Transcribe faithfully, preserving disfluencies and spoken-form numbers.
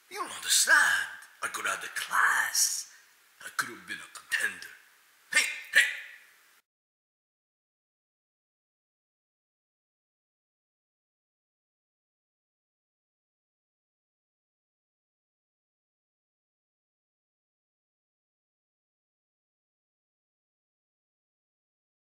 You don't understand. I could have the class. I could have been a contender.